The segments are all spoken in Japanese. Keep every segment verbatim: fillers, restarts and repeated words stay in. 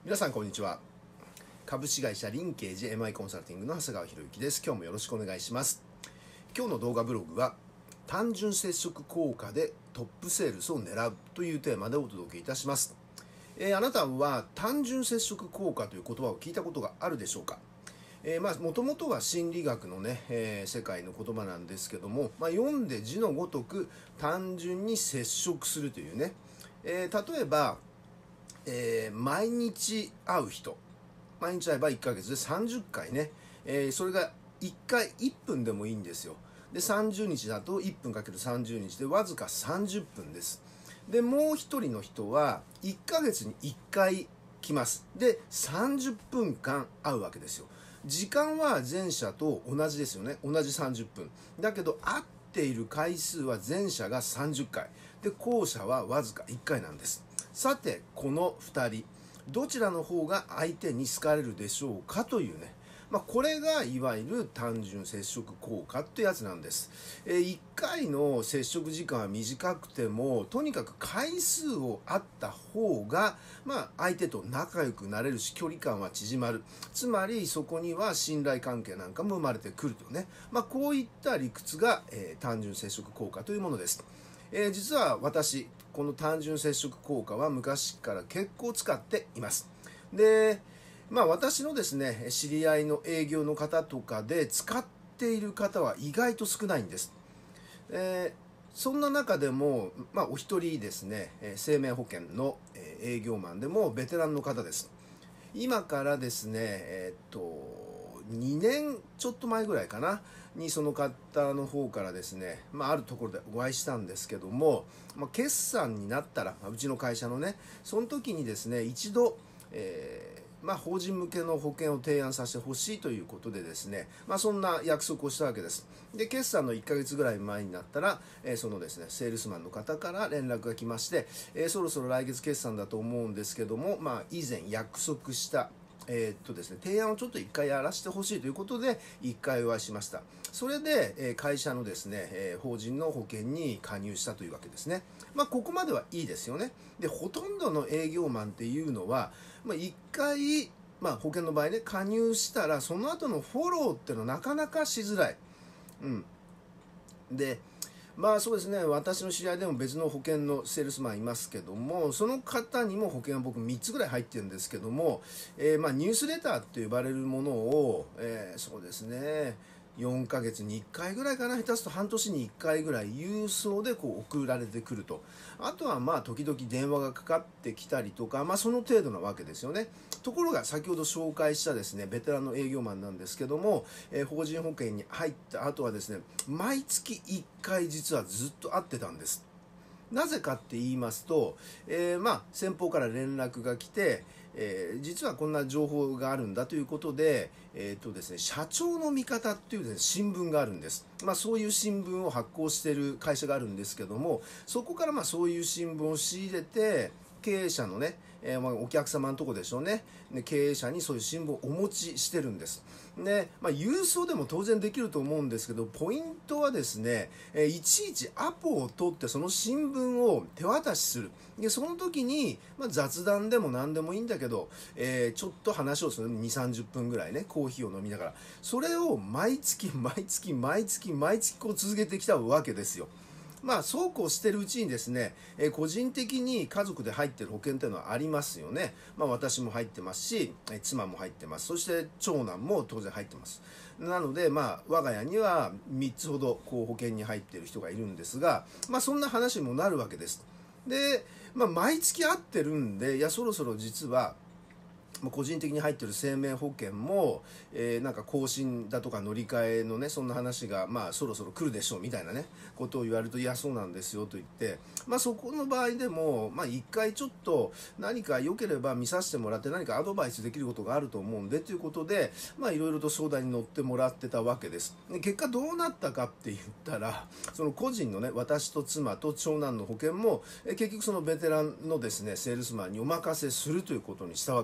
皆さんこんにちは。株式会社リンケージ エムアイ コンサルティングの長谷川博之です。今日もよろしくお願いします。今日の動画ブログは単純接触効果でトップセールスを狙うというテーマでお届けいたします。えー、あなたは単純接触効果という言葉を聞いたことがあるでしょうか。えー、まあもともとは心理学のね、えー、世界の言葉なんですけども、まあ、読んで字のごとく単純に接触するというね、えー、例えばえー、毎日会う人、毎日会えばいっかげつでさんじゅっかいね、えー、それがいっかいいっぷんでもいいんですよ。でさんじゅうにちだといっぷんかけるさんじゅうにちでわずかさんじゅっぷんです。でもう一人の人はいっかげつにいっかい来ます。でさんじゅっぷんかん会うわけですよ。時間は前者と同じですよね。同じさんじゅっぷんだけど会っている回数は前者がさんじゅっかいで後者はわずかいっかいなんです。さてこのふたりどちらの方が相手に好かれるでしょうかというね、まあ、これがいわゆる単純接触効果ってやつなんです。えー、いっかいの接触時間は短くてもとにかく回数をあった方が、まあ、相手と仲良くなれるし距離感は縮まる。つまりそこには信頼関係なんかも生まれてくるとね、まあ、こういった理屈が、えー、単純接触効果というものです。えー、実は私この単純接触効果は昔から結構使っています。でまあ私のですね知り合いの営業の方とかで使っている方は意外と少ないんです。えー、そんな中でも、まあ、お一人ですね生命保険の営業マンでもベテランの方です。今からですねえー、っとにねんちょっと前ぐらいかなにその方の方からですね、まあ、あるところでお会いしたんですけども、まあ、決算になったらうちの会社のねその時にですね一度、えーまあ、法人向けの保険を提案させてほしいということでですね、まあ、そんな約束をしたわけです。で決算のいっかげつぐらい前になったら、えー、そのですねセールスマンの方から連絡が来まして、えー、そろそろ来月決算だと思うんですけども、まあ、以前約束したえー、っとですね、提案をちょっといっかいやらせてほしいということでいっかいお会いしました。それで、えー、会社のですね、えー、法人の保険に加入したというわけですね。まあここまではいいですよね。でほとんどの営業マンっていうのは、まあ、いっかい、まあ、保険の場合ね加入したらその後のフォローっていうのはなかなかしづらい。うん、でまあそうですね、私の知り合いでも別の保険のセールスマンいますけども、その方にも保険は僕みっつぐらい入ってるんですけども、えー、まあニュースレターって呼ばれるものを、えー、そうですねよんかげつにいっかいぐらいかな、下手すると半年にいっかいぐらい郵送でこう送られてくると。あとはまあ時々電話がかかってきたりとか、まあその程度なわけですよね。ところが先ほど紹介したですねベテランの営業マンなんですけども、えー、法人保険に入った後はですね毎月いっかい実はずっと会ってたんです。なぜかって言いますと、えー、まあ先方から連絡が来て、えー、実はこんな情報があるんだということで、えーとですね、社長の味方っていうです、ね、新聞があるんです。まあ、そういう新聞を発行している会社があるんですけども、そこからまあそういう新聞を仕入れて経営者のね、えー、まあお客様のとこでしょうね、で経営者にそういう新聞をお持ちしてるんです。で、まあ、郵送でも当然できると思うんですけど、ポイントはですね、えー、いちいちアポを取ってその新聞を手渡しする。でその時に、まあ、雑談でも何でもいいんだけど、えー、ちょっと話をするにじゅう、さんじゅっぷんぐらいねコーヒーを飲みながら、それを毎月毎月毎月毎月こう続けてきたわけですよ。まあそうこうしてるうちにですね、えー、個人的に家族で入ってる保険っていうのはありますよね。まあ私も入ってますし、えー、妻も入ってます。そして長男も当然入ってます。なのでまあ我が家にはみっつほどこう保険に入ってる人がいるんですが、まあそんな話にもなるわけです。で、まあ毎月会ってるんで、いやそろそろ実は個人的に入ってる生命保険も、えー、なんか更新だとか乗り換えのねそんな話がまあそろそろ来るでしょうみたいなねことを言われると、いやそうなんですよと言って、まあそこの場合でもまあ一回ちょっと何か良ければ見させてもらって何かアドバイスできることがあると思うんでということで、まあいろいろと相談に乗ってもらってたわけです。で結果どうなったかって言ったら、その個人のね私と妻と長男の保険も結局そのベテランのですねセールスマンにお任せするということにしたわけなんですね。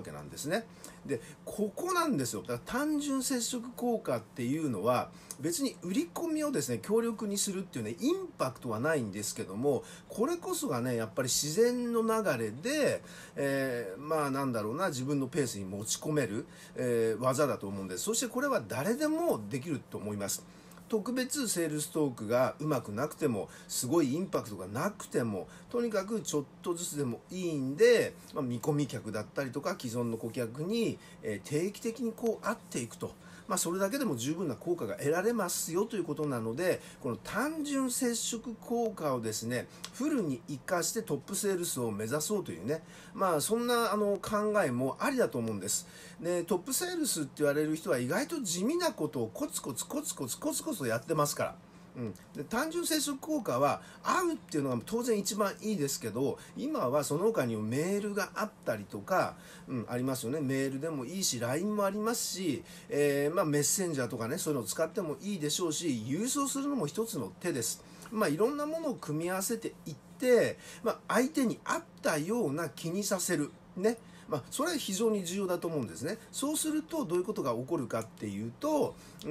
ね。でここなんですよ。だから単純接触効果っていうのは別に売り込みをですね強力にするっていうねインパクトはないんですけども、これこそがねやっぱり自然の流れで、えー、まあなんだろうな、自分のペースに持ち込める、えー、技だと思うんです。そしてこれは誰でもできると思います。特別セールストークがうまくなくても、すごいインパクトがなくても、とにかくちょっとずつでもいいんで、まあ、見込み客だったりとか既存の顧客に、えー、定期的にこう会っていくと、まあ、それだけでも十分な効果が得られますよということなので、この単純接触効果をですねフルに生かしてトップセールスを目指そうというね、まあそんなあの考えもありだと思うんです。でトップセールスって言われる人は意外と地味なことをコツコツコツコツコツコツとやってますから。うん、で単純接触効果は合うっていうのが当然一番いいですけど、今はその他にもメールがあったりとか、うん、ありますよね。メールでもいいし ライン もありますし、えーまあ、メッセンジャーとかね、そういうのを使ってもいいでしょうし、郵送するのも一つの手です。まあ、いろんなものを組み合わせていって、まあ、相手に合ったような気にさせるね、まあ、それは非常に重要だと思うんですね。そうするとどういうことが起こるかっていうと、うん、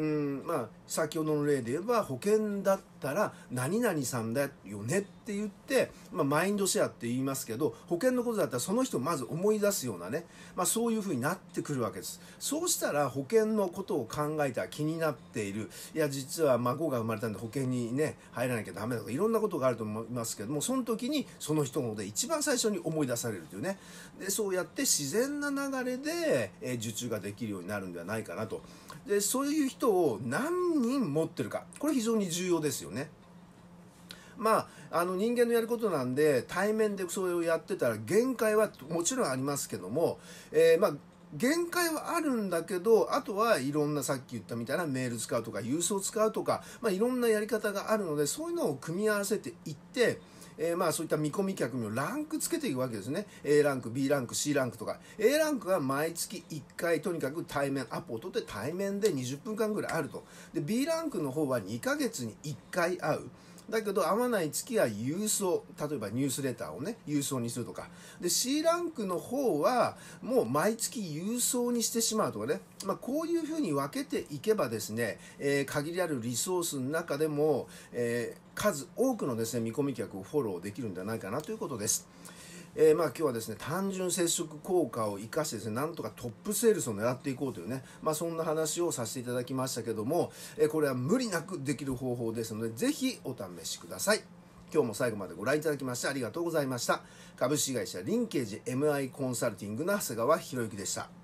まあ、先ほどの例で言えば保険だったら何々さんだよねって言って、まあ、マインドシェアって言いますけど、保険のことだったらその人をまず思い出すようなね、まあ、そういうふうになってくるわけです。そうしたら保険のことを考えたら気になっている、いや実は孫が生まれたんで保険にね入らなきゃダメだとか、いろんなことがあると思いますけども、その時にその人ので一番最初に思い出されるというね。でそうやって自然な流れで、えー、受注ができるようになるんではないかなと。でそういう人を何人持ってるか、これ非常に重要ですよね。まあ、あの人間のやることなんで、対面でそれをやってたら限界はもちろんありますけども、えー、まあ限界はあるんだけど、あとはいろんなさっき言ったみたいなメール使うとか郵送使うとか、まあ、いろんなやり方があるので、そういうのを組み合わせていって、えー、まあそういった見込み客にもランクつけていくわけですね。 A ランク B ランク C ランクとか。 A ランクは毎月いっかいとにかく対面アポを取って対面でにじゅっぷんかんぐらいあると。で B ランクの方はにかげつにいっかい会う。だけど会わない月は郵送、例えばニュースレターをね郵送にするとか。で C ランクの方はもう毎月郵送にしてしまうとかね、まあ、こういうふうに分けていけばですね、えー、限りあるリソースの中でも、えー、数多くのですね見込み客をフォローできるんじゃないかなということです。えー、まあ今日はですね単純接触効果を生かしてですね、なんとかトップセールスを狙っていこうというね、まあそんな話をさせていただきましたけども、えー、これは無理なくできる方法ですので、ぜひお試しください。今日も最後までご覧いただきましてありがとうございました。株式会社リンケージ エムアイ コンサルティングの長谷川博之でした。